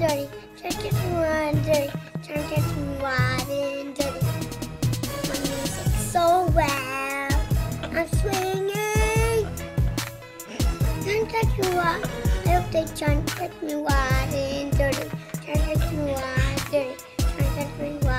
dirty. Trying to catch me riding dirty. Trying to catch me riding dirty. My music's so well. I'm swinging. Trying to catch me riding. I hope they try to catch me riding dirty. Trying to catch me riding dirty. Trying to catch me riding.